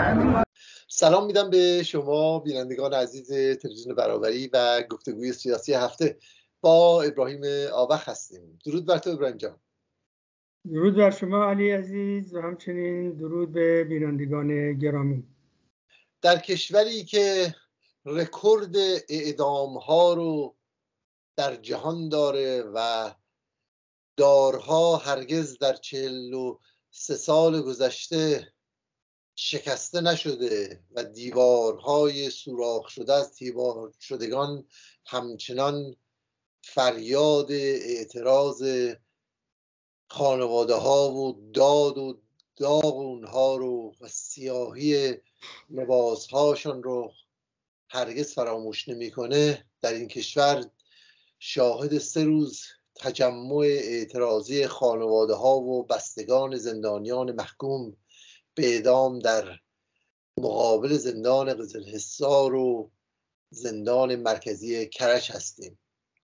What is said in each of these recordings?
سلام میدم به شما بینندگان عزیز تلویزیون برابری و گفتگوی سیاسی هفته. با ابراهیم آوخ هستیم. درود بر تو ابراهیم جان. درود بر شما علی عزیز و همچنین درود به بینندگان گرامی. در کشوری که رکورد اعدام ها رو در جهان داره و دارها هرگز در 43 سال گذشته شکسته نشده و دیوارهای سوراخ شده از تیمار شدگان همچنان فریاد اعتراض خانواده ها و داد و داغ اونها رو و سیاهی لباس هاشون رو هرگز فراموش نمیکنه، در این کشور شاهد 3 روز تجمع اعتراضی خانواده ها و بستگان زندانیان محکوم به اعدام در مقابل زندان قزلحصار و زندان مرکزی کرج هستیم.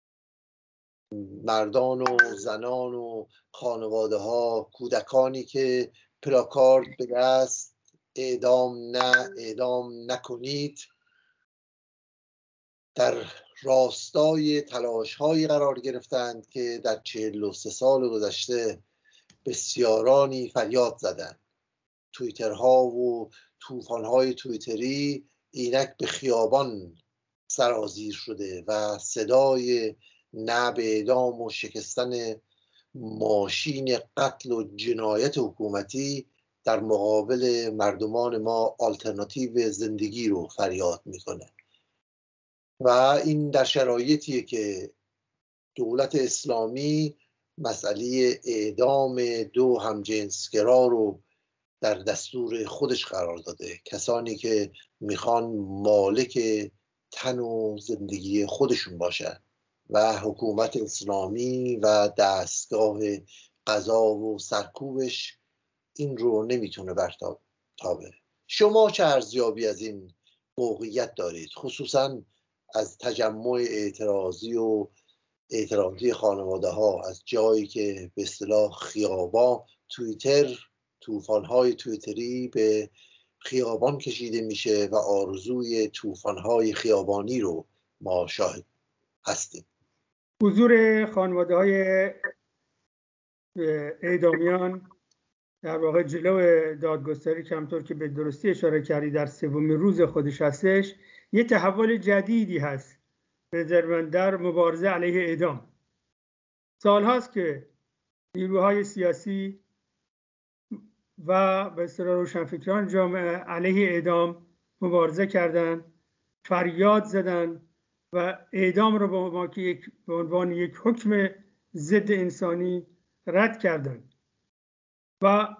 مردان و زنان و خانواده ها، کودکانی که پلاکارد به دست اعدام نکنید در راستای تلاش هایی قرار گرفتند که در 43 سال گذشته بسیارانی فریاد زدند. توییترها و طوفان‌های توییتری اینک به خیابان سرازیر شده و صدای نه به اعدام و شکستن ماشین قتل و جنایت حکومتی در مقابل مردمان ما آلترناتیو زندگی رو فریاد میکنه و این در شرایطیه که دولت اسلامی مسئله اعدام 2 همجنسگرا رو در دستور خودش قرار داده. کسانی که میخوان مالک تن و زندگی خودشون باشن و حکومت اسلامی و دستگاه قضا و سرکوبش این رو نمیتونه برتابه. شما چه ارزیابی از این موقعیت دارید، خصوصا از تجمع اعتراضی خانواده ها از جایی که به اصطلاح خیابان طوفان‌های توییتری به خیابان کشیده میشه و آرزوی طوفان‌های خیابانی رو ما شاهد هستیم؟ حضور خانواده‌های اعدامیان در واقع جلو دادگستری که همطور که به درستی اشاره کردی در 3مین روز خودش هستش، یه تحول جدیدی هست به نظر من در مبارزه علیه اعدام. سال‌هاست که نیروهای سیاسی و به اصطلاح روشنفکران جامعه علیه اعدام مبارزه کردند، فریاد زدند و اعدام رو به عنوان یک حکم ضد انسانی رد کردند و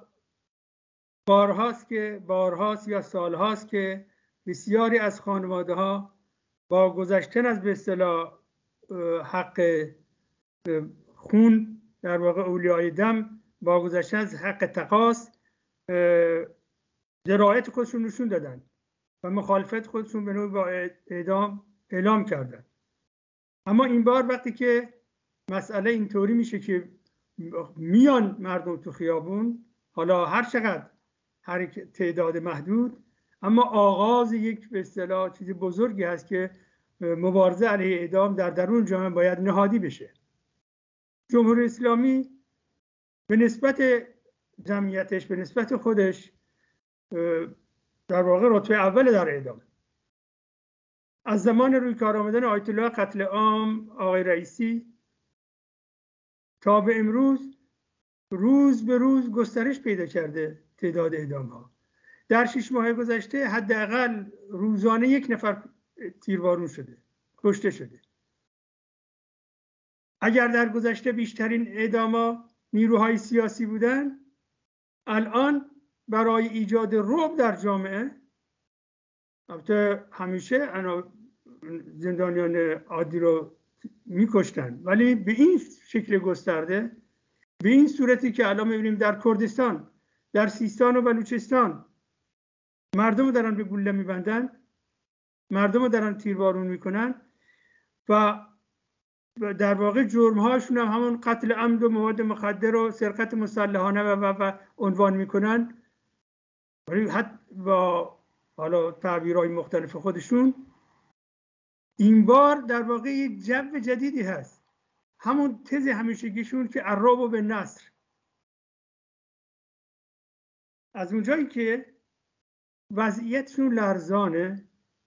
بارهاست یا سالهاست که بسیاری از خانواده ها با گذشتن از به اصطلاح حق خون، در واقع اولیای دم، با گذشتن از حق تقاص درایت خودشون نشون دادن و مخالفت خودشون به نوعی با اعدام اعلام کردن. اما این بار وقتی که مسئله اینطوری میشه که میان مردم تو خیابون، حالا هر چقدر تعداد محدود، اما آغاز یک به اصطلاح چیز بزرگی هست که مبارزه علیه اعدام در درون جامعه باید نهادی بشه. جمهوری اسلامی به نسبت جمعیتش، به نسبت خودش، در واقع رتبه اول در اعدام. از زمان روی کار آمدن آیت الله قتل عام آقای رئیسی تا به امروز روز به روز گسترش پیدا کرده تعداد اعدام ها. در 6 ماه گذشته حداقل روزانه 1 نفر تیروارون شده، کشته شده. اگر در گذشته بیشترین اعدام ها نیروهای سیاسی بودن، الان برای ایجاد رعب در جامعه، البته همیشه زندانیان عادی رو میکشتن، ولی به این شکل گسترده، به این صورتی که الان میبینیم در کردستان، در سیستان و بلوچستان مردم رو دارن به گلوله میبندن، مردم رو دارن تیروارون میکنن و در واقع جرمهاشون هم همون قتل عمد و مواد مخدر و سرقت مسلحانه و عنوان میکنن ولی حتی با حالا تعبیرهای مختلف خودشون این بار در واقع یک جو جدیدی هست، همون تز همیشگیشون که الرعب بالنصر. از اونجایی که وضعیتشون لرزانه،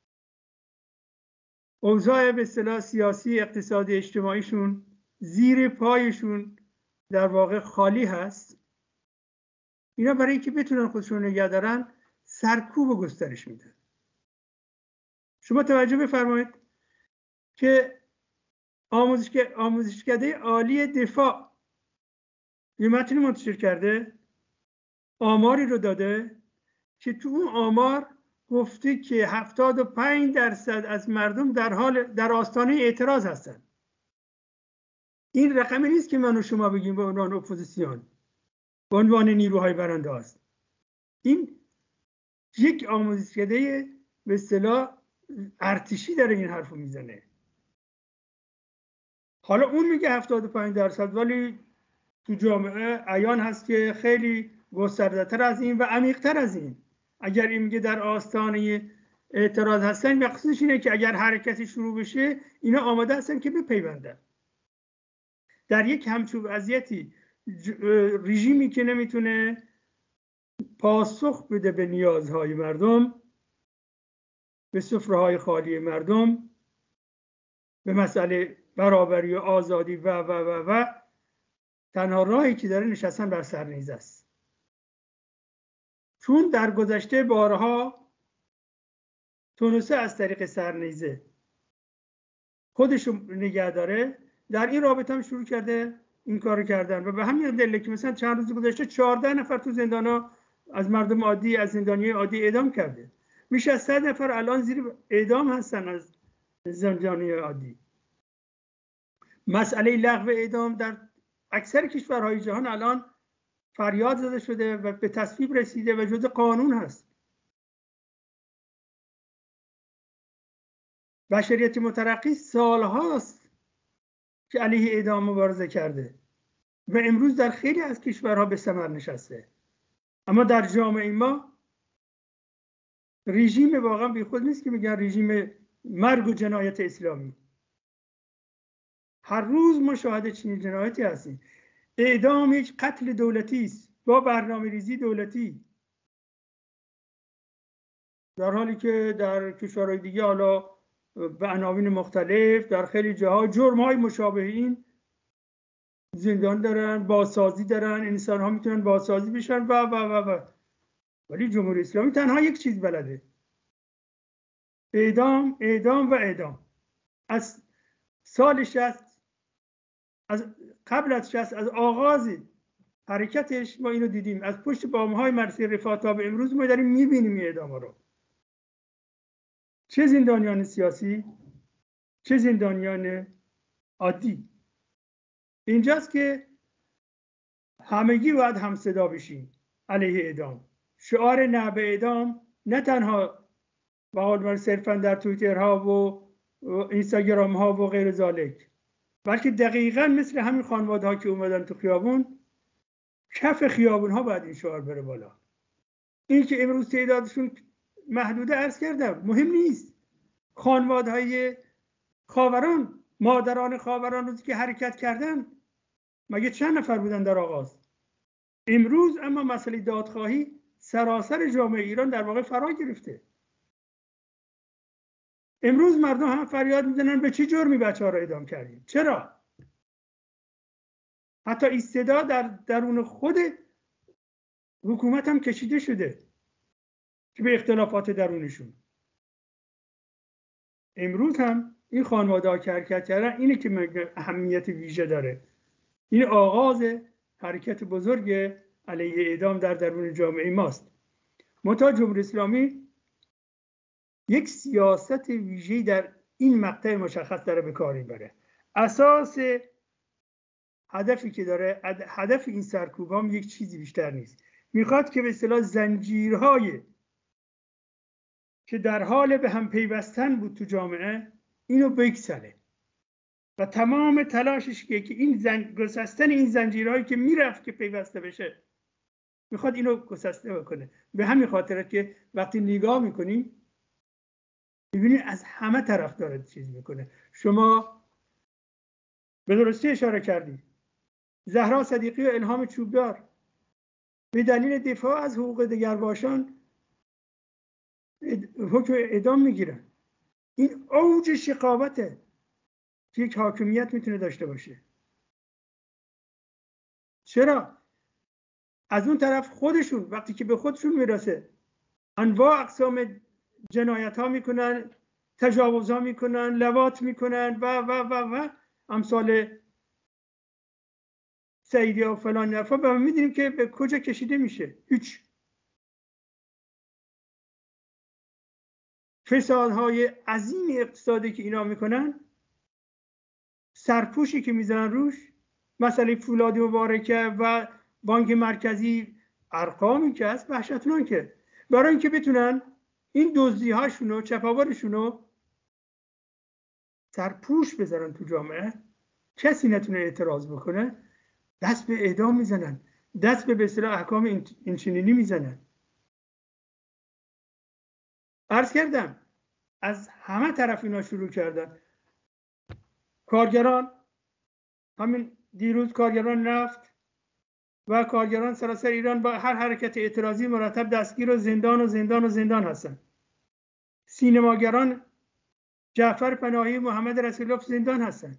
اوضاع به اصطلاح سیاسی، اقتصادی، اجتماعیشون زیر پایشون در واقع خالی هست، اینا برای اینکه بتونن خودشون نگه دارن سرکوب و گسترش میدن. شما توجه بفرمایید که آموزشکده عالی دفاع یه متنی منتشر کرده، آماری رو داده که تو اون آمار گفته که 75% از مردم در آستانه اعتراض هستن. این رقمی نیست که من و شما بگیم به عنوان اپوزیسیون، به عنوان نیروهای برانداز. این یک آموزشکده به اصطلاح ارتشی داره این حرفو میزنه. حالا اون میگه 75%، ولی تو جامعه عیان هست که خیلی گسترده‌تر از این و عمیق‌تر از این. اگر این میگه در آستانه اعتراض هستن، مقصودش اینه که اگر حرکتی شروع بشه اینا آماده هستن که بپیوندن. در یک همچون وضعیتی رژیمی که نمیتونه پاسخ بده به نیازهای مردم، به سفره‌های خالی مردم، به مسئله برابری و آزادی و تنها راهی که داره نشستن بر سرنیزه است. چون در گذشته بارها تونسته از طریق سرنیزه خودش رو نگه داره، در این رابطه هم شروع کرده این کار کردن و به همین دلیله که مثلا چند روز گذشته 14 نفر تو زندانا از مردم عادی، از زندانی عادی اعدام کرده. میشه از 100 نفر الان زیر اعدام هستن از زندانی عادی. مسئله لغو اعدام در اکثر کشورهای جهان الان فریاد زده شده و به تصویب رسیده و جزء قانون هست. بشریت مترقی سالهاست که علیه اعدام مبارزه کرده و امروز در خیلی از کشورها به ثمر نشسته. اما در جامعه ما رژیم واقعا بیخود نیست که میگن رژیم مرگ و جنایت اسلامی. هر روز ما شاهد چنین جنایتی هستیم. اعدام یک قتل دولتی است با برنامه‌ریزی دولتی، در حالی که در کشورهای دیگه حالا به عناوین مختلف در خیلی جاها جرم‌های مشابه این زندان دارن، بازسازی دارن، انسان‌ها میتونن بازسازی بشن و ولی جمهوری اسلامی تنها یک چیز بلده: اعدام، اعدام و اعدام. از سال 60، از قبل از 60، از آغاز حرکتش ما اینو دیدیم. از پشت بام‌های مرسی رفاه تا به امروز ما داریم میبینیم اعدام رو. چه زندانیان سیاسی، چه زندانیان عادی. اینجاست که همگی باید هم صدا بشیم علیه اعدام. شعار نه به اعدام نه تنها به قول صرفا در توییترها و اینستاگرام ها و غیر ذالک، بلکه دقیقاً مثل همین خانواده ها که اومدن تو خیابون، کف خیابون ها باید این شعار بره بالا. این که امروز تعدادشون محدوده عرض کردم مهم نیست. خانواده های خاوران، مادران خاوران روزی که حرکت کردن مگه چند نفر بودن در آغاز؟ امروز اما مسئله دادخواهی سراسر جامعه ایران در واقع فرا گرفته. امروز مردم هم فریاد میزنن به چه جرمی بچه‌ها رو اعدام کردیم؟ چرا؟ حتی استعداد در درون خود حکومت هم کشیده شده که به اختلافات درونشون. امروز هم این خانواده‌ها که حرکت کردن اینه که اهمیت ویژه داره. این آغاز حرکت بزرگ علیه اعدام در درون جامعه ماست. منتها جمهوری اسلامی یک سیاست ویژه‌ای در این مقطع مشخص داره به کار میبره. اساس هدفی که داره، هدف این سرکوب هم یک چیزی بیشتر نیست. میخواد که به اصطلاح زنجیرهای که در حال به هم پیوستن بود تو جامعه اینو بکسله و تمام تلاشش که این گسستن این زنجیرهایی که میرفت که پیوسته بشه میخواد اینو گسسته بکنه. به همین خاطره که وقتی نگاه میکنی میبینی از همه طرف داره چیز میکنه. شما به درستی اشاره کردی زهرا صدیقی و الهام چوبدار به دلیل دفاع از حقوق دگرباشان حکم اعدام میگیرن. این اوج شقاوته که یک حاکمیت میتونه داشته باشه. چرا؟ از اون طرف خودشون وقتی که به خودشون میرسه انواع اقسام جنایت ها میکنن، تجاوز ها میکنن، لواط میکنن و امثال سعیدی و فلان نفا. و میدونیم که به کجا کشیده میشه. هیچ فسادهای عظیم اقتصادی که اینا میکنن، سرپوشی که میزنن روش، مسئله فولاد مبارکه و بانک مرکزی، ارقامی که هست وحشتناکه. برای اینکه بتونن این دزدی هاشون و چپاولشون رو سرپوش بذارن تو جامعه، کسی نتونه اعتراض بکنه، دست به اعدام میزنن، دست به اصطلاح احکام اینچنینی میزنن. عرض کردم از همه طرف اینا شروع کردن. کارگران، همین دیروز کارگران نفت و کارگران سراسر ایران با هر حرکت اعتراضی مرتب دستگیر و زندان هستن. سینماگران جعفر پناهی، محمد رسول الله زندان هستن.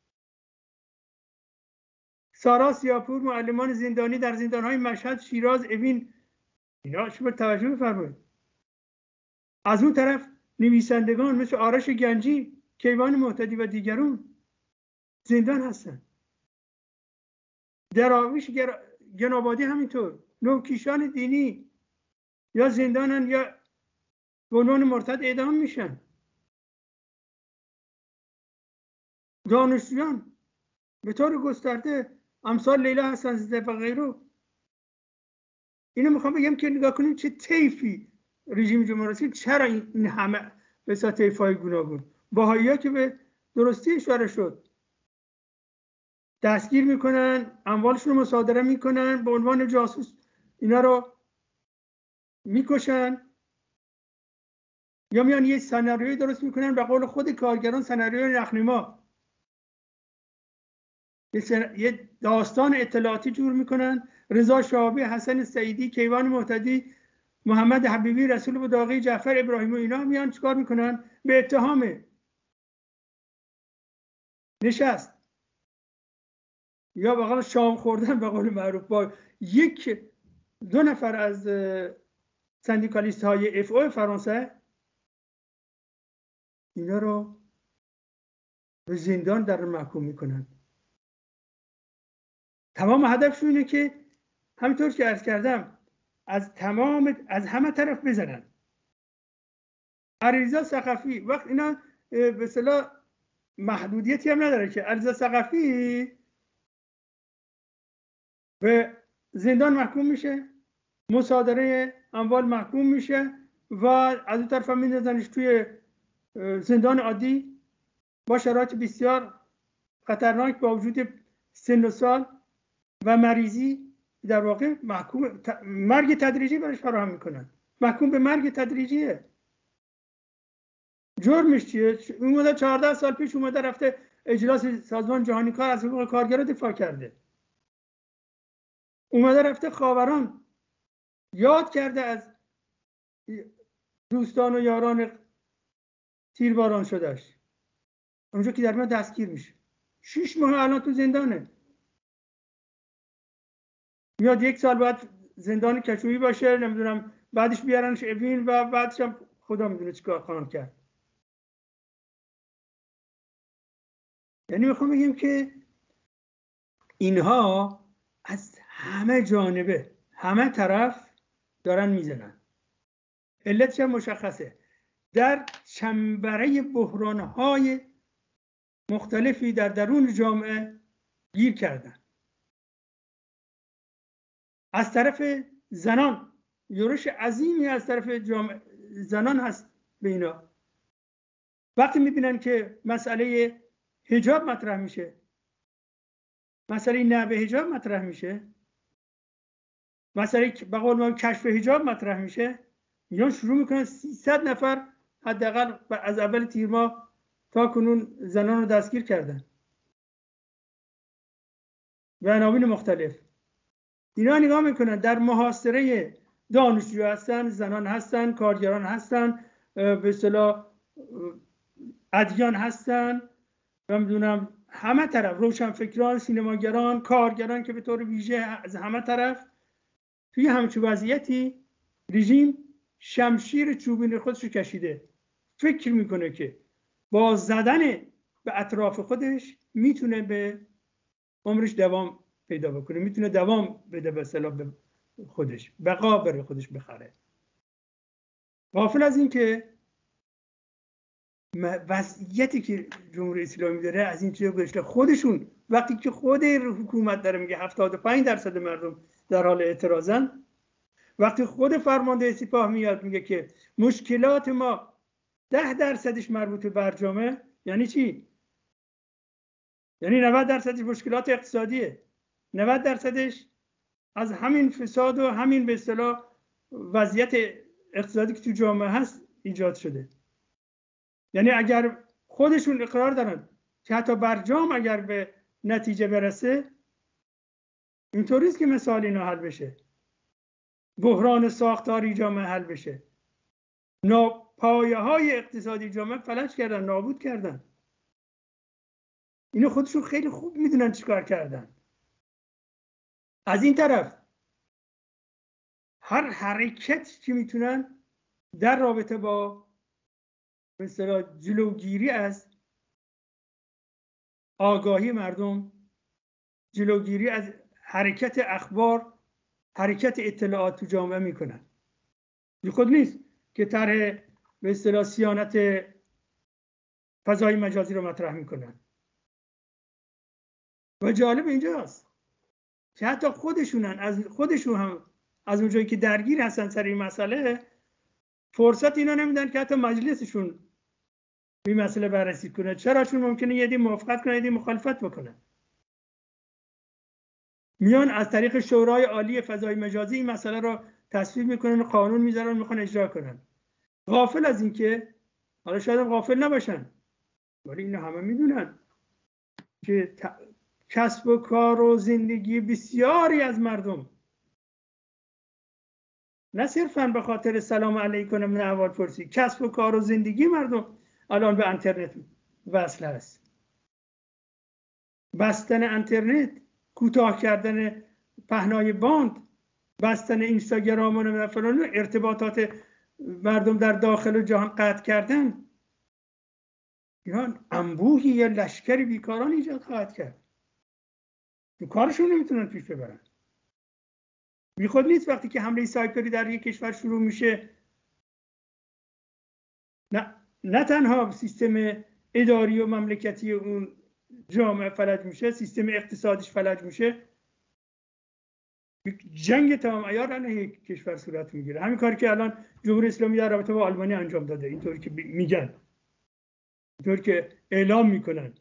سارا سیاپور، معلمان زندانی در زندانهای مشهد، شیراز، اوین، اینا شما توجه بفرمایید. از اون طرف نویسندگان مثل آرش گنجی، کیوان مهتدی و دیگرون زندان هستن. دراویش گنابادی همینطور. نوکیشان دینی یا زندانن یا به عنوان مرتد اعدام میشن. دانشجویان به طور گسترده امثال لیلا حسن‌زاده و غیره. اینو میخوام بگم که نگاه کنید چه طیفی رژیم جمهوری اسلامی، چرا این همه به طیف‌های گوناگون. بهائی‌ها که به درستی اشاره شد دستگیر میکنن، اموالشون رو مصادره میکنن، به عنوان جاسوس اینا رو میکشن، یا میان یه سناریوی درست میکنن به قول خود کارگران سناریوی رخنما، یه داستان اطلاعاتی جور میکنن. رضا شهابی، حسن سعیدی، کیوان مهتدی، محمد حبیبی، رسول بداغی، جعفر ابراهیم و اینا میان چیکار میکنن؟ به اتهام نشست یا به قول شام خوردن به قول معروف با دو نفر از سندیکالیست های اف او فرانسه، اینا رو به زندان در محکوم میکنن. تمام هدفشون اینه که همینطور که عرض کردم از همه طرف بزنن. علیرضا ثقفی وقت اینا به اصطلاح محدودیتی هم نداره که علیرضا ثقفی به زندان محکوم میشه، مصادره اموال محکوم میشه و از اون طرف میندازنش توی زندان عادی با شرایط بسیار خطرناک با وجود سن و سال و مریضی. در واقع محکوم مرگ تدریجی برش فراهم میکنن. محکوم به مرگ تدریجیه. جرمش چیه؟ اومده 14 سال پیش اومده رفته اجلاس سازمان جهانی کار از حقوق کارگران دفاع کرده. اومده رفته خاوران یاد کرده از دوستان و یاران تیرباران شدهش. اونجا که در من دستگیر میشه 6 ماه الان تو زندانه. میاد 1 سال بعد زندان کشویی باشه، نمیدونم بعدش بیارنش اوین و بعدش هم خدا میدونه چیکار خواهند کرد. یعنی میخوام بگم که اینها از همه جانبه همه طرف دارن میزنن. علتش هم مشخصه، در چنبره بحرانهای مختلفی در درون جامعه گیر کردن. از طرف زنان یورش عظیمی از طرف جامعه زنان هست به اینا. وقتی میبینن که مسئله حجاب مطرح میشه، مسئله نبی حجاب مطرح میشه، مسئله به قول ما کشف حجاب مطرح میشه، یا شروع میکنن 300 نفر حداقل از اول تیر ماه تا کنون زنان رو دستگیر کردن به عناوین مختلف. اینا نگاه میکنن در محاصره دانشجو هستن، زنان هستن، کارگران هستن، به اصطلاح ادیان هستن، نمیدونم همه طرف، روشنفکران، سینماگران، کارگران که به طور ویژه از همه طرف. توی همچین وضعیتی رژیم شمشیر چوبین خودش رو کشیده، فکر میکنه که با زدن به اطراف خودش میتونه به عمرش دوام پیدا بکنه، میتونه دوام بده به اصطلاح به خودش، بقا بره خودش بخره. غافل از این که وضعیتی که جمهوری اسلامی داره از این چیزا گذشته. خودشون وقتی که خود حکومت داره میگه 75% مردم در حال اعتراضن، وقتی خود فرمانده سپاه میاد میگه که مشکلات ما 10% مربوط به برجامه، یعنی چی؟ یعنی 90% مشکلات اقتصادیه، 90% از همین فساد و همین به اصطلاح وضعیت اقتصادی که تو جامعه هست ایجاد شده. یعنی اگر خودشون اقرار دارن که حتی برجام اگر به نتیجه برسه، اینطوریست که مثال اینا حل بشه، بحران ساختاری جامعه حل بشه، پایه های اقتصادی جامعه فلج کردن، نابود کردن. اینو خودشون خیلی خوب میدونن چیکار کردن. از این طرف هر حرکت که میتونن در رابطه با به اصطلاح جلوگیری از آگاهی مردم، جلوگیری از حرکت اخبار، حرکت اطلاعات تو جامعه میکنن. بی خود نیست که طرح به اصطلاح صیانت فضای مجازی رو مطرح میکنن. و جالب اینجاست که حتی خودشون هم از اونجایی که درگیر هستن سر این مسئله، فرصت اینا نمیدن که حتی مجلسشون این مسئله بررسی کنه. چرا؟ چون ممکنه یه دی موافقت کنه، یه دی مخالفت بکنه. میان از طریق شورای عالی فضای مجازی این مسئله رو تصویب میکنن، قانون میذارن، میخوان اجرا کنن. غافل از این که، حالا شاید هم غافل نباشن، ولی اینا همه میدونن که کسب و کار و زندگی بسیاری از مردم، نه صرفاً به خاطر سلام علیکم من احوال پرسی، کسب و کار و زندگی مردم الان به اینترنت وصل است. بستن اینترنت، کوتاه کردن پهنای باند، بستن اینستاگرام و فلان، ارتباطات مردم در داخل و جهان قطع کردن، ایران انبوهی یا لشکری بیکاران ایجاد خواهد کرد. کارشون نمیتونن پیش ببرن. بی خود نیست وقتی که حمله سایبری در یک کشور شروع میشه، نه تنها سیستم اداری و مملکتی اون جامعه فلج میشه، سیستم اقتصادیش فلج میشه، جنگ تمام عیار در یک کشور صورت میگیره. همین کاری که الان جمهوری اسلامی در رابطه با آلمانی انجام داده، اینطوری که میگن، اینطوری که اعلام میکنن.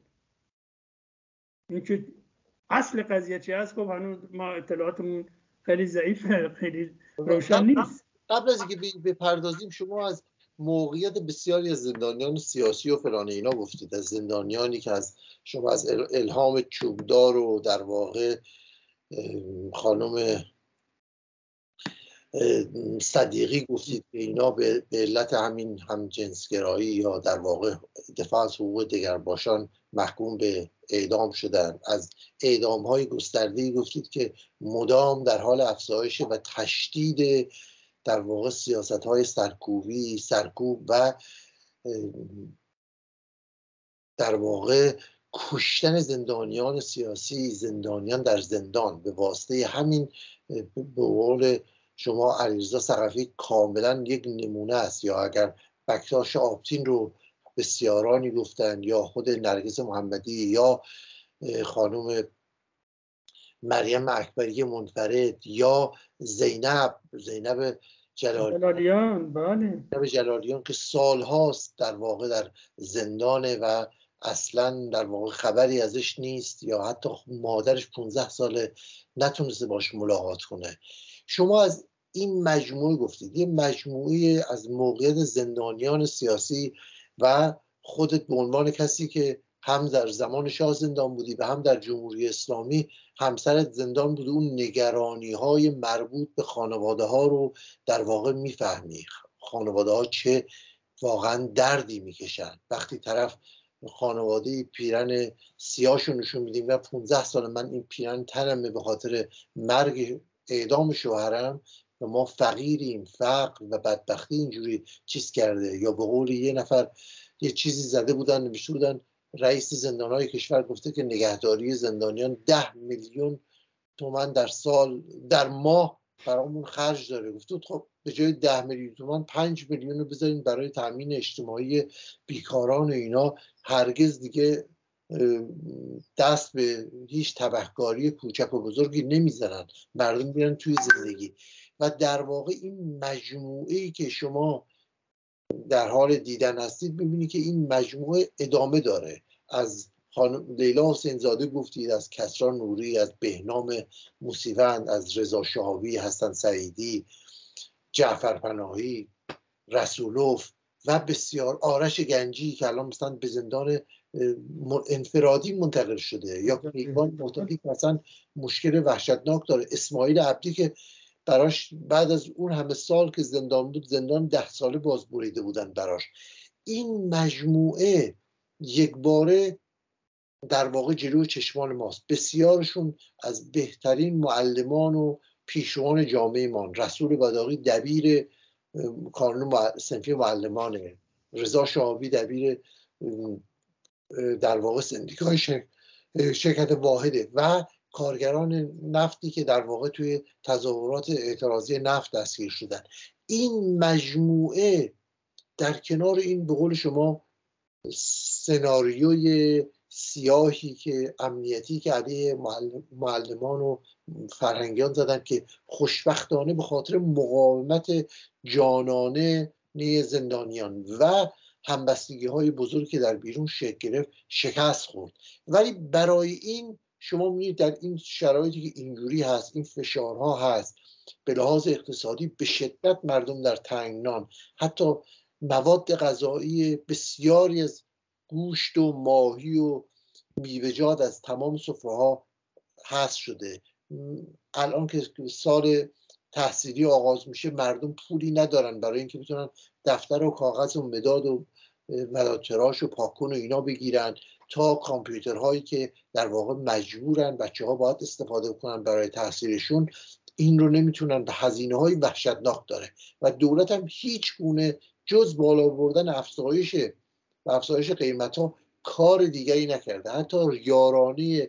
اینکه اصل قضیه چی هست خب هنوز ما اطلاعاتمون خیلی ضعیفه، خیلی روشن نیست. قبل از اینکه بپردازیم، شما از موقعیت بسیاری از زندانیان سیاسی و فلان اینا گفتید، از زندانیانی که از شما از الهام چوبدار و در واقع خانم صدیقی گفتید که اینا به علت همین هم جنسگرایی یا در واقع دفاع از حقوق دگرباشان محکوم به اعدام شدن. از اعدام های گسترده‌ای گفتید که مدام در حال افزایش و تشدید در واقع سیاست های سرکوب و در واقع کشتن زندانیان سیاسی، زندانیان در زندان به واسطه همین، به قول شما علیرضا ثقفی کاملا یک نمونه است. یا اگر بکتاش آبتین رو بسیارانی گفتن، یا خود نرگس محمدی، یا خانم مریم اکبری منفرد، یا زینب جلالیان، بله، جلالیان که سالهاست در واقع در زندانه و اصلا در واقع خبری ازش نیست، یا حتی مادرش 15 ساله نتونسته باش ملاقات کنه. شما از این مجموعه گفتید، یه مجموعه از موقعیت زندانیان سیاسی و خودت به عنوان کسی که هم در زمان شاه زندان بودی و هم در جمهوری اسلامی همسرت زندان بود، اون نگرانی های مربوط به خانواده ها رو در واقع میفهمی. خانواده ها چه واقعا دردی میکشن وقتی طرف خانواده پیرن سیاهشو نشون میدیم و 15 سال من این پیرن تنمه به خاطر مرگ اعدام شوهرم و ما فقیریم، فقر و بدبختی اینجوری چیز کرده. یا به قول یه نفر یه چیزی زده بودن، نوشته بودن رئیس زندانهای کشور گفته که نگهداری زندانیان 10 میلیون تومان در ماه برامون خرج داره. گفته خب به جای 10 میلیون تومان 5 میلیون رو بذارین برای تامین اجتماعی بیکاران و اینا، هرگز دیگه دست به هیچ تبهکاری کوچک و بزرگی نمیزنن، مردم میرن توی زندگی. و در واقع این مجموعه‌ای که شما در حال دیدن هستید ببینید که این مجموعه ادامه داره. از خانم لیلا حسین زاده گفتید، از کسری نوری، از بهنام موسیوند، از رضا شاهوی، حسن سعیدی، جعفر پناهی، رسولوف و بسیار، آرش گنجی که الان مثلا به زندان انفرادی منتقل شده، یا کیوان معتقی که مثلا مشکل وحشتناک داره، اسماعیل عبدی که براش بعد از اون همه سال که زندان بود، زندان 10 ساله باز بریده بودن براش. این مجموعه یک باره در واقع جلوی چشمان ماست. بسیارشون از بهترین معلمان و پیشروان جامعه ما، رسول بداقی دبیر کانون صنفی معلمانه، رضا شاهوی دبیر در واقع سندیکای شرکت واحده و کارگران نفتی که در واقع توی تظاهرات اعتراضی نفت دستگیر شدن. این مجموعه در کنار این به قول شما سناریوی سیاهی که امنیتی که علیه معلمان و فرهنگیان زدن که خوشبختانه به خاطر مقاومت جانانه زندانیان و همبستگی های بزرگی که در بیرون شکل گرفت شکست خورد. ولی برای این شما می‌بینید در این شرایطی که اینجوری هست، این فشارها هست، به لحاظ اقتصادی به شدت مردم در تنگنان، حتی مواد غذایی بسیاری از گوشت و ماهی و میوه‌جات از تمام سفره‌ها حذف شده. الان که سال تحصیلی آغاز میشه مردم پولی ندارن برای اینکه بتونن دفتر و کاغذ و مداد و مدادتراش و پاکن و اینا بگیرن، تا کامپیوترهایی که در واقع مجبورن بچه‌ها باید استفاده کنن برای تحصیلشون، این رو نمیتونن. به هزینه‌های وحشتناک داره و دولت هم هیچ گونه جز بالا بردن افزایش قیمت‌ها کار دیگری نکرده. حتی یارانه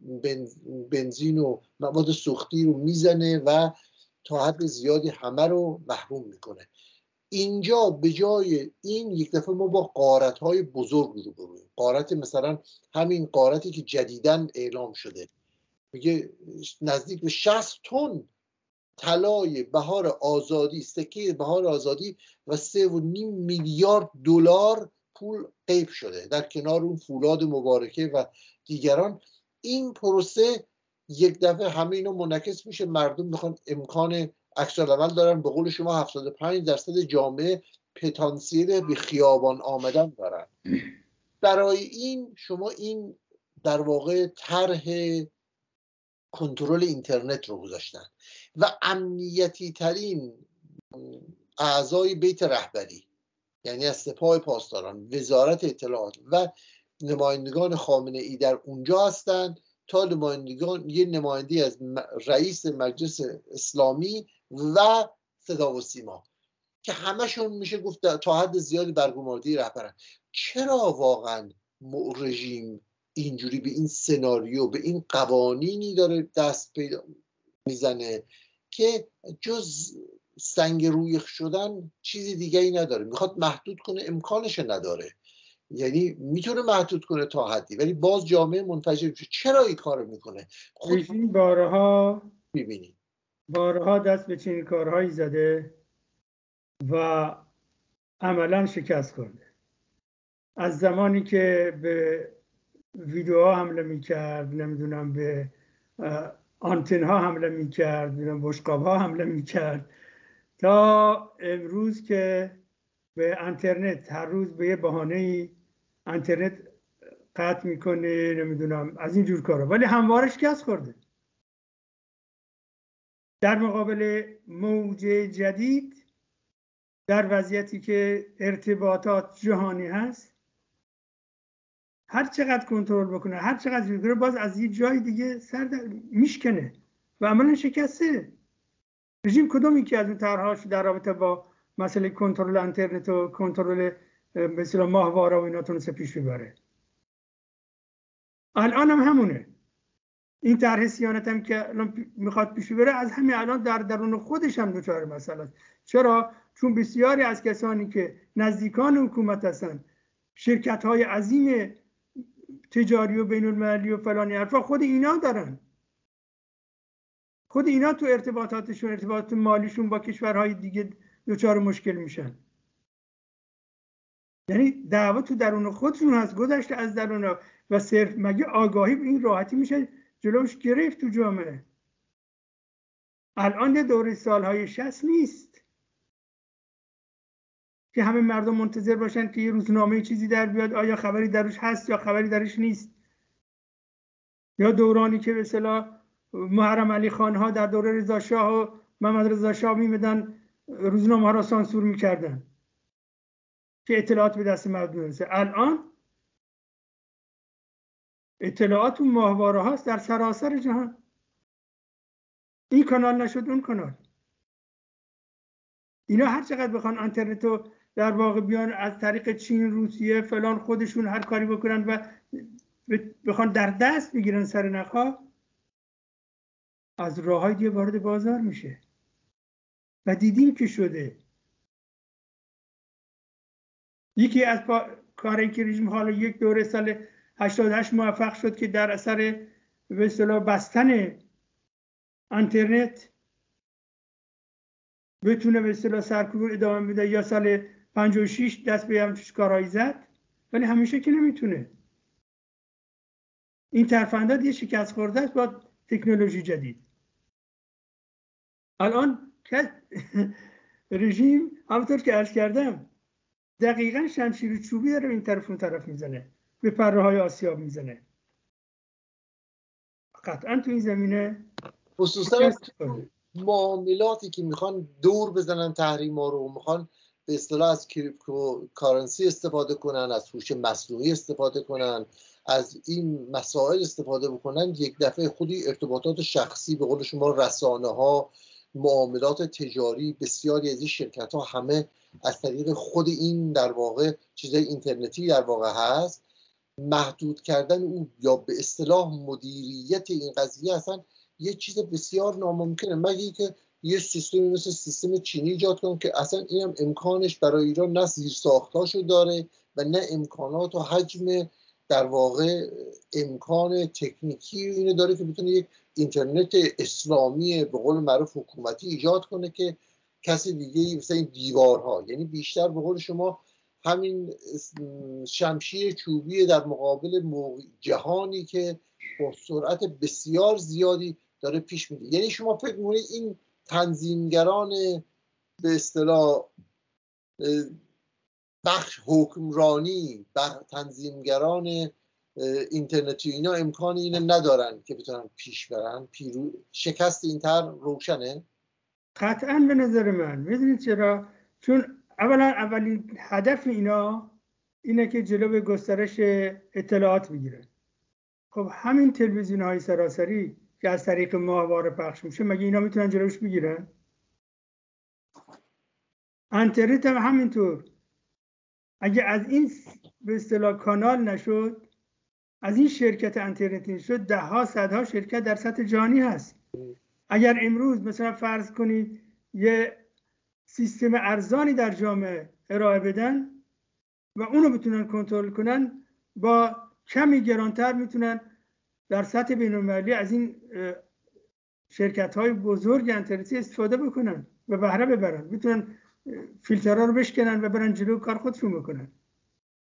بنزین و مواد سوختی رو میزنه و تا حد زیادی همه رو محروم میکنه. اینجا به جای این یک دفعه ما با غارت‌های بزرگ روبرویم. غارت مثلا همین غارتی که جدیداً اعلام شده، میگه نزدیک به 60 تن طلای بهار آزادی، سکه بهار آزادی و 3.5 میلیارد دلار پول غیب شده در کنار اون فولاد مبارکه و دیگران. این پروسه یک دفعه همه اینا منعکس میشه. مردم میخوان امکان عکس العمل دارن. به قول شما 75% جامعه پتانسیل به خیابان آمدن دارن. برای این شما این در واقع طرح کنترل اینترنت رو گذاشتن و امنیتی ترین اعضای بیت رهبری، یعنی از سپاه پاسداران، وزارت اطلاعات و نمایندگان خامنه ای در اونجا هستند، تا یه نمایندی از رئیس مجلس اسلامی و صدا و سیما که همشون میشه گفت تا حد زیادی برگماردی رهبرن. چرا واقعا رژیم اینجوری به این سناریو، به این قوانینی داره دست پیدا میزنه که جز سنگ روی شدن چیزی دیگری نداره؟ میخواد محدود کنه، امکانش نداره. یعنی میتونه محدود کنه تا حدی ولی باز جامعه منفجر میشه. چرا این کارو میکنه؟ خود بارها میبینی بارها دست به چنین کارهایی زده و عملا شکست خورده. از زمانی که به ویدیوها حمله میکرد، نمیدونم به آنتن ها حمله میکرد، بشقاب ها حمله میکرد، تا امروز که به اینترنت هر روز به یه بهانه‌ای اینترنت قطع میکنه، نمیدونم از این جور کارا، ولی همواره شکست خورده. در مقابل موج جدید، در وضعیتی که ارتباطات جهانی هست، هر چقدر کنترل بکنه، هر چقدر بگیره، باز از یه جای دیگه سر میشکنه و عملا شکسته. رژیم کدومی که از اون طرحهاش در رابطه با مسئله کنترل اینترنت و کنترل به اصطلاح ماهواره و اینا تونسته پیش ببره؟ الان هم همونه. این طرح صیانت هم که الان میخواد پیش بره، از همین الان در درون خودش هم دچار مسئله است. چرا؟ چون بسیاری از کسانی که نزدیکان حکومت هستن، شرکت های عظیم تجاری و بین المللی و فلانی حرفا، خود اینا دارن، خود اینا تو ارتباطاتشون، ارتباطات مالیشون با کشورهای دیگه دچار مشکل میشن. یعنی دعوا تو درون خودشون هست، گذشته از درون. و صرف مگه آگاهی به این راحتی میشه جلوش گرفت تو جامعه؟ الان دوره سالهای 60 نیست که همه مردم منتظر باشن که یه روزنامه چیزی در بیاد، آیا خبری درش هست یا خبری درش نیست. یا دورانی که به اصطلاح محرم علی خان ها در دوره رضا شاه و محمد رضا شاه میمدن روزنامه ها را سانسور میکردن که اطلاعات به دست مردم برسه. الان اطلاعات و ماهواره هاست در سراسر جهان. این کانال نشد اون کانال. اینا هر چقدر بخوان اینترنت رو در واقع بیان از طریق چین، روسیه، فلان، خودشون هر کاری بکنن و بخوان در دست بگیرن سر نخا، از راههای دیگه وارد بازار میشه. و دیدیم که شده. یکی از کاری که رژیم حالا یک دوره سال 88 موفق شد که در اثر به اصطلاح بستن اینترنت بتونه به اصطلاح سرکوب ادامه بده، یا سال 56 دست به همچین کارهایی زد، ولی همیشه که نمیتونه. این ترفندات یه شکست خورده است با تکنولوژی جدید. الان رژیم همونطور که عرض کردم دقیقاً شمشیر چوبی داره این طرف اون طرف میزنه، به پره های آسیاب میزنه. قطعاً تو این زمینه خصوصا معاملاتی که میخوان دور بزنن تحریما رو، میخوان به اصطلاح از کریپتوکارنسی استفاده کنن، از هوش مصنوعی استفاده کنن، از این مسائل استفاده بکنن، یک دفعه خودی ارتباطات شخصی، به قول شما رسانه ها، معاملات تجاری، بسیاری از این شرکت ها همه از طریق خود این در واقع چیزای اینترنتی در واقع هست. محدود کردن او یا به اصطلاح مدیریت این قضیه اصلا یه چیز بسیار ناممکنه، مگه که یه سیستمی مثل سیستم چینی ایجاد کنن که اصلا اینم امکانش برای ایران نه زیرساختاشو داره و نه امکانات و حجم در واقع امکان تکنیکی اینو داره که بتونه یک اینترنت اسلامی به قول معروف حکومتی ایجاد کنه که کسی دیگه مثل این دیوارها، یعنی بیشتر به قول شما همین شمشیر چوبی در مقابل جهانی که با سرعت بسیار زیادی داره پیش میره. یعنی شما فکر می‌کنید این تنظیمگران به اصطلاح بخش حکمرانی، تنظیمگران اینترنتی اینا امکان اینو ندارن که بتونن پیش برن؟ شکست این طرح روشنه؟ قطعاً به نظر من. میدونید چرا؟ چون اولین هدف اینا اینه که جلو گسترش اطلاعات بگیرن. خب همین تلویزیون‌های سراسری که از طریق ماهواره پخش میشه، مگه اینا میتونن جلوش بگیرن؟ اینترنت هم همینطور. اگه از این به اصطلاح کانال نشد، از این شرکت اینترنتی نشد، ده ها صدها شرکت در سطح جهانی هست. اگر امروز مثلا فرض کنید یه سیستم ارزانی در جامعه ارائه بدن و اونو بتونن کنترل کنن، با کمی گرانتر میتونن در سطح بین‌المللی از این شرکت‌های بزرگ اینترنتی استفاده بکنن و بهره ببرن، میتونن فیلترها رو بشکنن و برن جلو کار خودشون بکنن.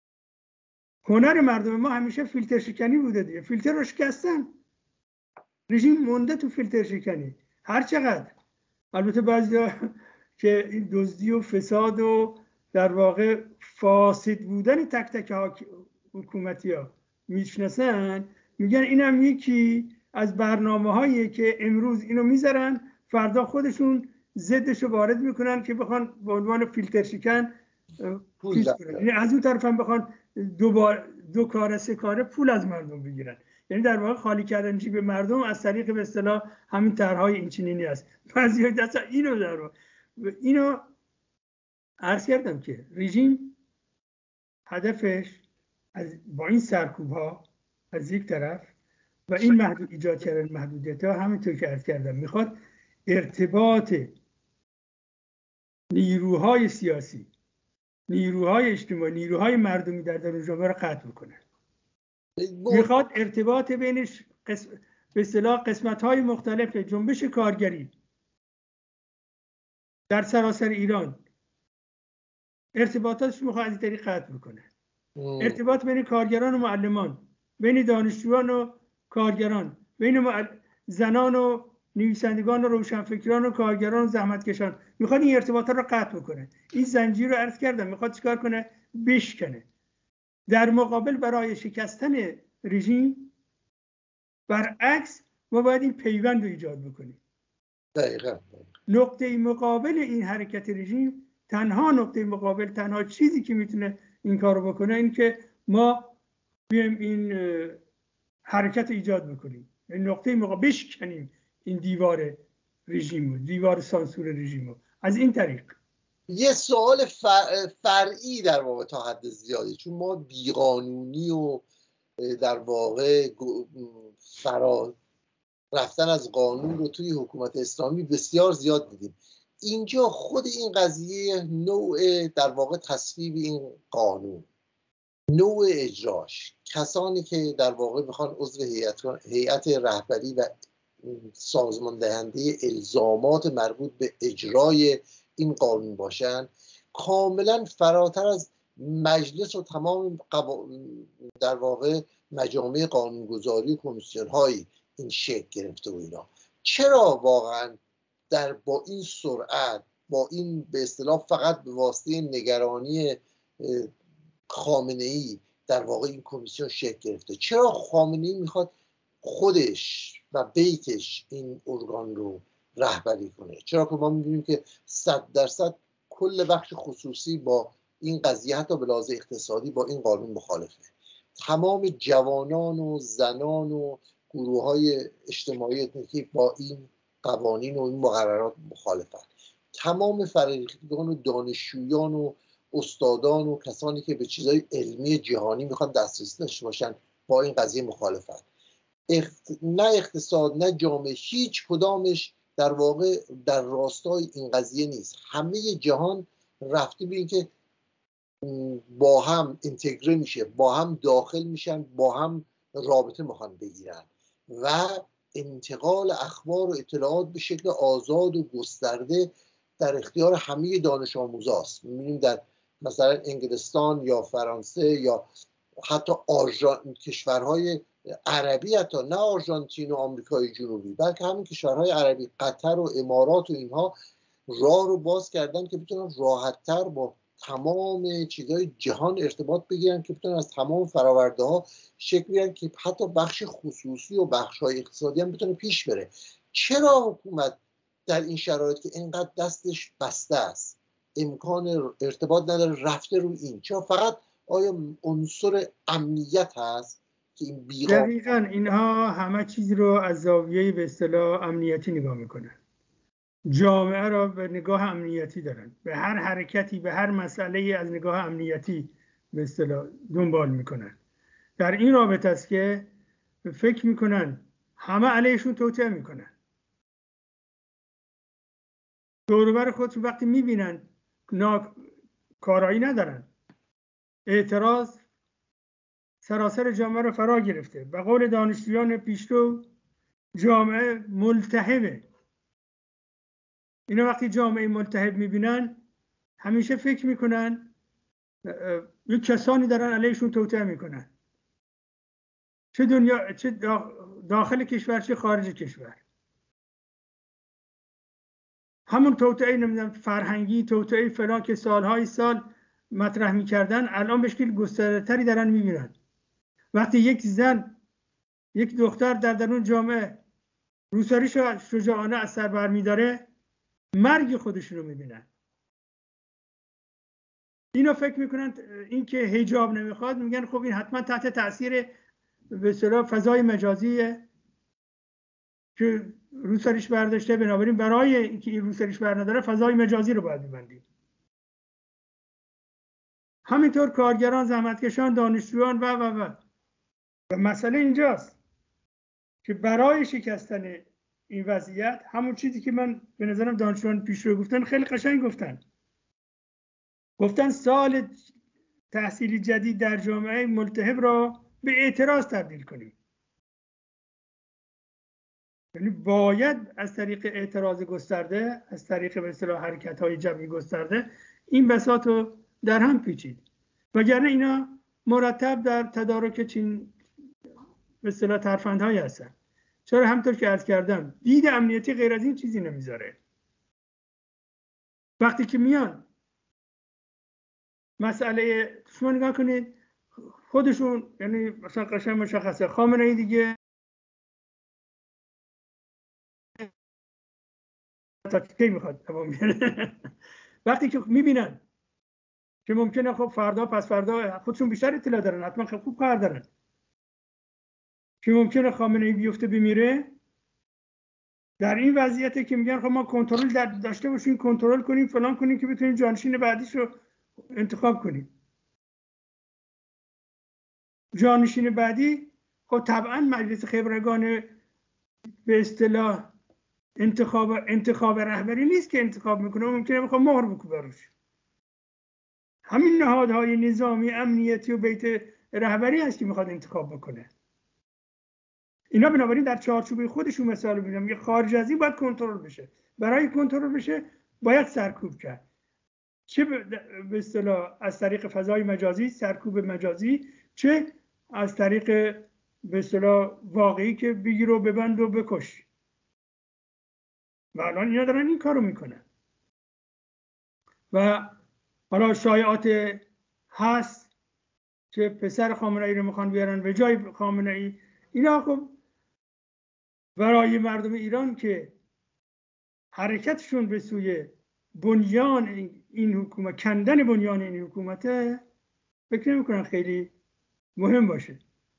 هنر مردم ما همیشه فیلتر شکنی بوده دیگه. فیلتر رو شکستن. رژیم مونده تو فیلتر شکنی. هر چقدر البته بعضیا که این دزدی و فساد و در واقع فاسد بودن تک تک حکومتی ها میشناسن، میگن اینم یکی از برنامه‌هایی که امروز اینو میذارن فردا خودشون ضدش رو وارد میکنن که بخوان به عنوان فیلتر شکن چیز کنن. یعنی از اون طرف هم بخوان دو کاره سه کاره پول از مردم بگیرن. یعنی در واقع خالی کردن جیب مردم از طریق به اصطلاح همین طرح‌های اینچنینی است. بعضی دست اینو عرض کردم که رژیم هدفش با این سرکوب‌ها از یک طرف و این ایجاد کردن محدودیت‌ها، همینطور که عرض کردم، میخواد ارتباط نیروهای سیاسی، نیروهای اجتماعی، نیروهای مردمی در جامعه را قطع بکنه. میخواد ارتباط بینش به اصطلاح قسمت‌های مختلف جنبش کارگری در سراسر ایران ارتباطاتش میخواد از این طریق قطع بکنه. ارتباط بین کارگران و معلمان، بین دانشجویان و کارگران، بین زنان و نویسندگان و روشنفکران و کارگران و زحمتکشان، میخواد این ارتباطات رو قطع بکنه. این زنجیر رو عرض کردم میخواد چیکار کنه؟ بشکنه. در مقابل برای شکستن رژیم برعکس ما باید این پیوند رو ایجاد بکنیم. دقیقاً. نقطه مقابل این حرکت رژیم، تنها چیزی که میتونه این کارو بکنه این که ما بیایم این حرکت ایجاد بکنیم، این نقطه مقابل بشکنیم این دیوار رژیم، دیوار سانسور رژیم. از این طریق یه سوال فرعی در واقع تا حد زیادی، چون ما بیقانونی و در واقع فرا رفتن از قانون رو توی حکومت اسلامی بسیار زیاد دیدیم. اینجا خود این قضیه نوع در واقع تصویب این قانون، نوع اجراش، کسانی که در واقع میخوان عضو هیئت رهبری و سازمان دهنده الزامات مربوط به اجرای این قانون باشن، کاملا فراتر از مجلس و تمام در واقع مجامع قانونگذاری و کمیسیون هایی این شکل گرفته و اینا. چرا واقعا با این سرعت، با این به اصطلاح فقط به واسطه نگرانی خامنه‌ای در واقع این کمیسیون شکل گرفته؟ چرا خامنه‌ای میخواد خودش و بیتش این ارگان رو رهبری کنه؟ چرا که ما می‌بینیم که 100% کل بخش خصوصی با این قضیه حتی به لحاظ اقتصادی با این قانون مخالفه. تمام جوانان و زنان و گروه‌های اجتماعی اتنیکی با این قوانین و این مقررات مخالفن. تمام فرهیختگان و دانشجویان و استادان و کسانی که به چیزهای علمی جهانی میخوان دسترسی داشته باشن با این قضیه مخالفن. نه اقتصاد نه جامعه هیچ کدامش در واقع در راستای این قضیه نیست. همه جهان رفته به این که با هم اینتگره میشه، با هم داخل میشن، با هم رابطه میخوان بگیرن و انتقال اخبار و اطلاعات به شکل آزاد و گسترده در اختیار همه دانش آموزاست. می‌بینیم در مثلا انگلستان یا فرانسه یا حتی کشورهای عربی، حتی نه آرژانتین و آمریکای جنوبی بلکه همین کشورهای عربی، قطر و امارات و اینها راه رو باز کردن که بتونن راحت‌تر با تمام چیزهای جهان ارتباط بگیرن، که بتونن از تمام فراورده ها شکل بگیرن که حتی بخش خصوصی و بخش‌های اقتصادی هم بتونه پیش بره. چرا حکومت در این شرایط که اینقدر دستش بسته است، امکان ارتباط نداره، رفته رو این؟ چرا فقط آیا عنصر امنیت هست که این دقیقاً اینها همه چیز رو از زاویه به اصطلاح امنیتی نگاه میکنن، جامعه را به نگاه امنیتی دارن، به هر حرکتی، به هر مسئله از نگاه امنیتی به اصطلاح دنبال میکنن. در این رابطه است که فکر میکنن همه علیشون توطئه میکنن. دور و بر خودشون وقتی میبینن کارایی ندارن، اعتراض سراسر جامعه رو فرا گرفته. به قول دانشجویان پیشرو جامعه ملتهبه. اینا وقتی جامعه ملتهب میبینن همیشه فکر میکنن یک کسانی دارن علیشون توطئه میکنن. چه داخل کشور چه خارج کشور. همون توطئه نمیدونم فرهنگی، توطئه فلان که سالهای سال مطرح میکردن، الان به شکل گسترده‌تری دارن میبینن. وقتی یک زن، یک دختر در درون جامعه روسری شجاعانه از سر برمیداره، مرگ خودشون رو میبینن. اینا فکر میکنن این که حجاب نمیخواد، میگن خب این حتما تحت تاثیر به اصطلاح فضای مجازیه که روسریش برداشته، بنابراین برای اینکه این روسریش بر نداره فضای مجازی رو باید ببندیم. همینطور کارگران، زحمتکشان، دانشجویان و مسئله اینجاست که برای شکستن این وضعیت، همون چیزی که من به نظرم دانشجویان پیشرو گفتن خیلی قشنگ گفتن سال تحصیلی جدید در جامعه ملتهب را به اعتراض تبدیل کنیم. یعنی باید از طریق اعتراض گسترده، از طریق به اصطلاح حرکت‌های جمعی گسترده این بساط رو در هم پیچید، وگرنه اینا مرتب در تدارک چین به اصطلاح ترفندهایی هستن. چرا؟ همطور که عرض کردم دید امنیتی غیر از این چیزی نمیذاره. وقتی که میان مسئله، شما نگاه کنید خودشون، یعنی مثلا قشنگ مشخصه خامنه ای دیگه تا کی میخواد تمام بیاره. وقتی که میبینن که ممکنه خب فردا پس فردا، خودشون بیشتر اطلاع دارن، حتما خب خوب کار دارن، که ممکنه خامنه ای بیفته بمیره، در این وضعیته که میگن خب ما کنترل داشته باشیم، کنترل کنیم، فلان کنیم که بتونیم جانشین بعدیش رو انتخاب کنیم. جانشین بعدی خب طبعا مجلس خبرگان به اصطلاح انتخاب رهبری نیست که انتخاب میکنه، ممکنه بخواد مهر بکوبه روش. همین نهادهای نظامی، امنیتی و بیت رهبری هست که میخواد انتخاب بکنه. اینا بنابراین در چارچوب خودشون مثال میگم، یه خارج از این باید کنترل بشه. برای کنترل بشه باید سرکوب کرد، چه به اصطلاح از طریق فضای مجازی، سرکوب مجازی، چه از طریق به اصطلاح واقعی که بگیر و ببند و بکش. و الان اینا دارن این کارو میکنن. و حالا شایعات هست که پسر خامنه ای رو میخوان بیارن به جای خامنه ای. اینا خب برای مردم ایران که حرکتشون به سوی بنیان این حکومت، کندن بنیان این حکومته، فکر نمی‌کنن خیلی مهم باشه.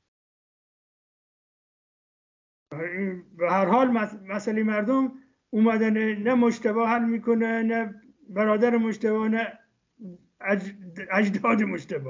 به هر حال مسئله مردم اومدن نه مجتبی حل میکنه، نه برادر مجتبی، نه اجداد مجتبی.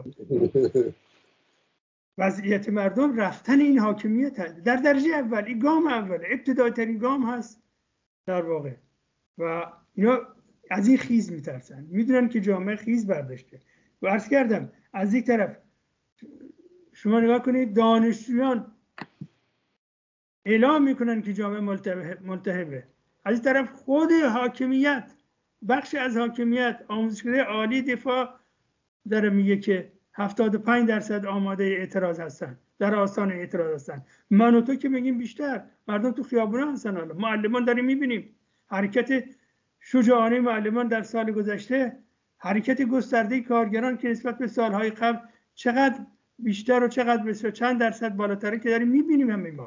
وضعیت مردم رفتن این حاکمیت هست. در درجه اول، این گام اول، ابتدایی ترین گام هست در واقع. و اینا از این خیز میترسن، میدونن که جامعه خیز برداشته. و عرض کردم از یک طرف شما نگاه کنید دانشجویان اعلام میکنن که جامعه ملتهبه، از این طرف خود حاکمیت، بخش از حاکمیت، آموزشکده عالی دفاع داره میگه که 75% آماده اعتراض هستن، در آستان اعتراض هستن. من و تو که میگیم بیشتر، مردم تو خیابونا هستن. حالا معلمان داریم میبینیم حرکت شجاعانه معلمان در سال گذشته، حرکت گسترده کارگران که نسبت به سالهای قبل چقدر بیشتر و چقدر بسیار چند درصد بالاتره که داریم میبینیم. همه ما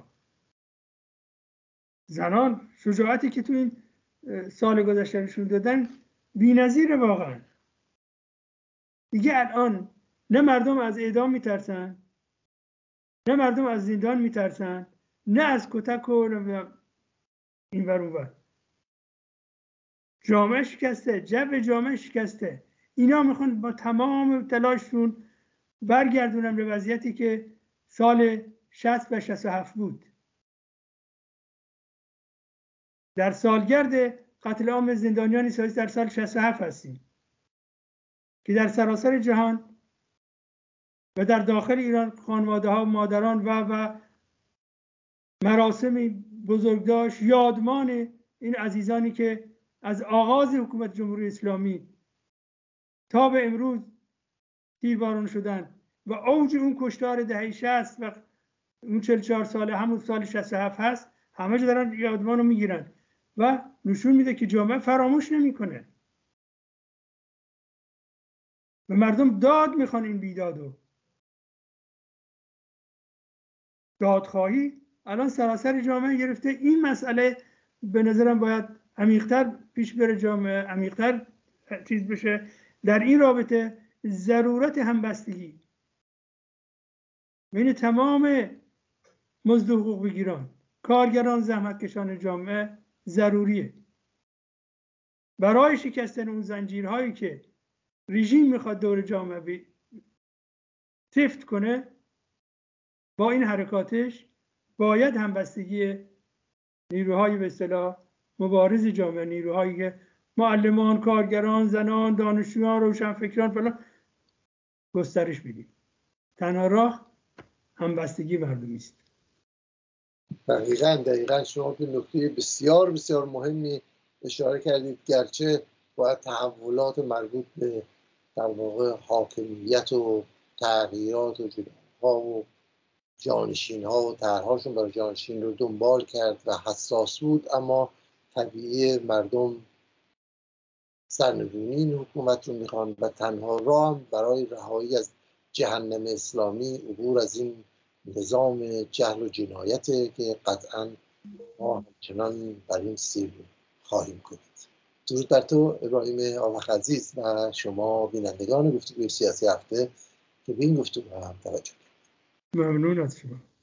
زنان شجاعتی که تو این سال گذشته نشون دادن بی‌نظیره واقعا. دیگه الان نه مردم از اعدام میترسن، نه مردم از زندان میترسن، نه از کتک و این ور اون ور. جامعه شکسته، جو جامعه شکسته. اینا میخوان با تمام تلاششون برگردونن به وضعیتی که سال 60 و 67 بود. در سالگرد قتل عام زندانیان سیاسی در سال 67 هستیم که در سراسر جهان و در داخل ایران خانواده ها، مادران و مراسمی بزرگداشت یادمان این عزیزانی که از آغاز حکومت جمهوری اسلامی تا به امروز تیرباران شدن و اوج اون کشتار دهه 60 و اون 44 ساله همون سال 67 هست، همه جا دارن یادمان رو میگیرن و نشون میده که جامعه فراموش نمیکنه و مردم داد میخوان. این بیدادو دادخواهی الان سراسر جامعه گرفته. این مسئله به نظرم باید عمیق‌تر پیش بره، جامعه عمیق‌تر چیز بشه. در این رابطه ضرورت همبستگی بین تمام مزد حقوق بگیران، کارگران، زحمتکشان جامعه ضروریه برای شکستن اون زنجیرهایی که رژیم میخواد دور جامعه تفت کنه. با این حرکاتش باید همبستگی نیروهای به اصطلاح مبارز جامعه، نیروهایی که معلمان، کارگران، زنان، دانشجویان، روشنفکران فلان گسترش بدیم. تنها راه همبستگی مردمی است. دقیقاً شما به نکته بسیار بسیار مهمی اشاره کردید. گرچه باید تحولات مربوط به در واقع حاکمیت و تغییرات و جناها و جانشین ها و طرحهاشون برای جانشین رو دنبال کرد و حساس بود، اما طبیعی مردم سرنگونی این حکومت رو میخوان و تنها راه برای رهایی از جهنم اسلامی عبور از این نظام جهل و جنایته که قطعاً ما همچنان بر این سیر خواهیم کنید. درود بر تو ابراهیم آوخ عزیز و شما بینندگان گفتگوی سیاسی هفته که به این گفتگو هم توجه کنید. ممنون از شما.